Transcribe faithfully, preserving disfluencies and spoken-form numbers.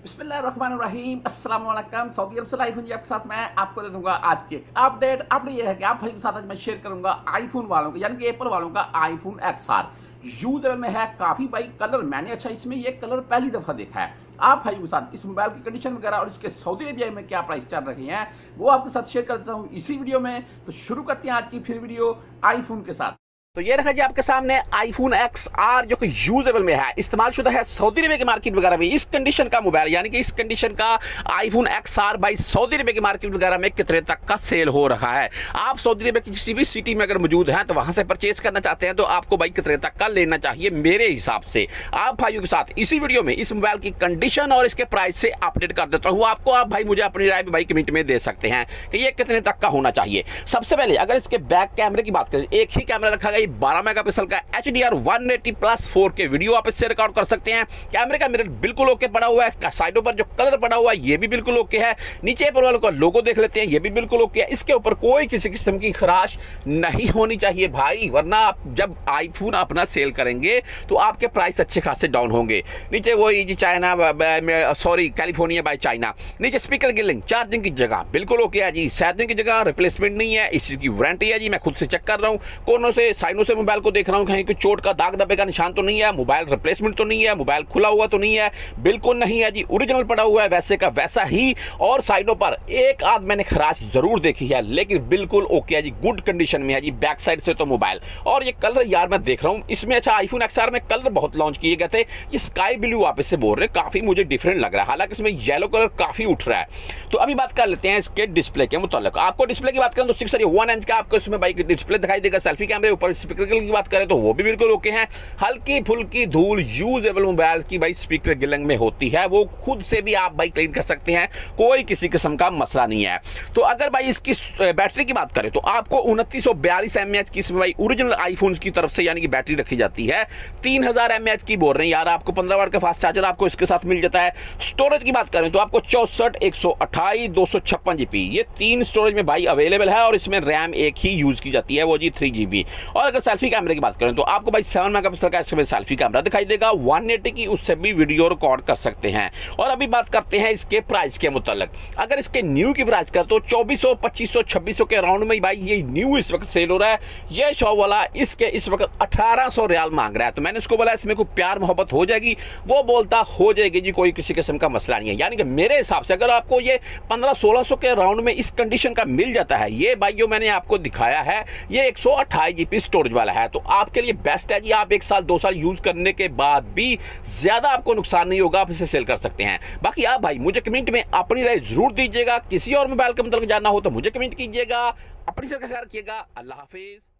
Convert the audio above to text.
बिस्मिल्लाहिर्रहमानिर्रहीम, अस्सलाम वालेकुम। सऊदी अरब से लाइव हूं जी आपके साथ। मैं आपको दे दूंगा आज की एक अपडेट। अपडेट ये है कि आप भाई के साथ आज मैं शेयर करूंगा आईफोन वालों का यानी कि एप्पल वालों का आईफोन एक्स आर यूजर में है काफी भाई कलर। मैंने अच्छा इसमें ये कलर पहली दफा देखा है। आप भाई के साथ इस मोबाइल की कंडीशन वगैरह और इसके सऊदी अरेबिया में क्या प्राइस चल रहे हैं वो आपके साथ शेयर कर देता हूँ इसी वीडियो में। तो शुरू करते हैं आज की फिर वीडियो आईफोन के साथ। तो ये रखा जी आपके सामने आईफोन एक्स आर जो कि यूजेबल में है, इस्तेमाल शुदा है सऊदी अरबिया की मार्केट वगैरह में। इस कंडीशन का मोबाइल यानी कि इस कंडीशन का आईफोन एक्स आर भाई सऊदी अरबिया की मार्केट वगैरह में कितने तक का सेल हो रहा है। आप सऊदी अरबिया की किसी भी सिटी में अगर मौजूद हैं तो वहां से परचेज करना चाहते हैं तो आपको भाई कितने तक का लेना चाहिए मेरे हिसाब से। आप भाइयों के साथ इसी वीडियो में इस मोबाइल की कंडीशन और इसके प्राइस से अपडेट कर देता हूँ आपको। आप भाई मुझे अपनी राय भाई कमेंट में दे सकते हैं कि ये कितने तक का होना चाहिए। सबसे पहले अगर इसके बैक कैमरे की बात करें, एक ही कैमरा रखा गया बारह मेगापिक्सल का H D R one eighty plus four K video आप इससे रिकॉर्ड कर सकते हैं। कैमरे का मिरर बिल्कुल ओके पड़ा हुआ है। इसका साइडों पर जो कलर पड़ा हुआ है ये भी बिल्कुल ओके है। नीचे पर वालों का लोगो देख लेते हैं, ये भी बिल्कुल ओके है। इसके ऊपर कोई किसी किस्म की खराश नहीं होनी चाहिए भाई, वरना आप जब आईफोन अपना सेल करेंगे तो आपके प्राइस अच्छे खासे डाउन होंगे। नीचे वही जी China sorry California by China. नीचे स्पीकर गिलिंग चार्जिंग की जगह बिल्कुल ओके है जी। चार्जिंग की जगह रिप्लेसमेंट नहीं है, इस चीज की वारंटी है जी। मैं खुद से चेक कर रहा हूँ, कोनों से साइडों से मोबाइल को देख रहा हूं, कहीं कोई चोट का दाग दबे का निशान तो नहीं है, मोबाइल रिप्लेसमेंट तो नहीं है, मोबाइल खुला हुआ तो नहीं है, बिल्कुल नहीं है जी। ओरिजिनल पड़ा हुआ है वैसे का वैसा ही। और साइडों पर एक आध मैंने खराश जरूर देखी है लेकिन बिल्कुल ओके है जी, गुड कंडीशन में है जी बैक साइड से तो मोबाइल। और ये कलर यार मैं देख रहा हूं इसमें, अच्छा आईफोन एक्स आर में कलर बहुत लॉन्च किए गए थे। ये स्काई ब्लू आप इससे बोल रहे हैं, काफी मुझे डिफरेंट लग रहा है, हालांकि इसमें येलो कलर काफी उठ रहा है। तो अभी बात कर लेते हैं इसके डिस्प्ले के मुताबिक। आपको डिस्प्ले की बात करें तो सिक्स वन इंच का आपको इसमें भाई डिस्प्ले दिखाई देगा। सेल्फी कैमरे ऊपर स्पीकर की बात करें तो वो भी बिल्कुल ओके हैं। हल्की फुल्की धूल यूजेबल मोबाइल की भाई स्पीकर गिलिंग में होती है, वो खुद से भी आप भाई क्लीन कर सकते हैं, कोई किसी किस्म का मसला नहीं है। तो अगर भाई इसकी बैटरी की बात करें तो आपको उनतीस सौ बयालीस एम एच की इसमें भाई ओरिजिनल आईफोन की तरफ से यानी कि बैटरी रखी जाती है। तीन हजार एम एच की बोल रहे हैं यार, आपको पंद्रह वाट का फास्ट चार्जर आपको इसके साथ मिल जाता है। स्टोरेज की बात करें तो आपको चौसठ एक सौ अट्ठाईस दो सौ छप्पन जीबी ये तीन स्टोरेज में भाई अवेलेबल है। और इसमें रैम एक ही यूज की जाती है, वो जी थ्री जीबी। और अगर सेल्फी कैमरे की बात करें तो आपको भाई सेवन मेगापिक्सल का इसमें सेल्फी कैमरा दिखाई देगा। वन एटी की उससे भी वीडियो रिकॉर्ड कर सकते हैं। और अभी बात करते हैं इसके प्राइस के मुताबिक। अगर इसके न्यू की प्राइस कर तो चौबीस सौ पच्चीस सौ छब्बीस सौ के राउंड में भाई ये न्यू इस वक्त सेल हो रहा है। ये शॉप वाला इसके इस वक्त अठारह सौ रियाल मांग रहा है। तो मैंने उसको बोला इसमें कोई प्यार मोहब्बत हो जाएगी, वो बोलता हो जाएगी जी, कोई किसी किस्म का मसला नहीं है। यानी कि मेरे हिसाब से अगर आपको ये पंद्रह सोलह सौ के राउंड में इस कंडीशन का मिल जाता है, ये भाई जो मैंने आपको दिखाया है ये एक सौ अट्ठाईस जीबी स्टोरेज वाला है, तो आपके लिए बेस्ट है जी। आप एक साल दो साल यूज करने के बाद भी ज्यादा आपको नुकसान नहीं होगा, आप इसे सेल कर सकते हैं। बाकी आप भाई मुझे कमेंट में अपनी राय जरूर दीजिएगा। किसी और मोबाइल के मतलब जानना हो तो मुझे कमेंट कीजिएगा। अपनी से ख्याल रखिएगा। अल्लाह हाफिज।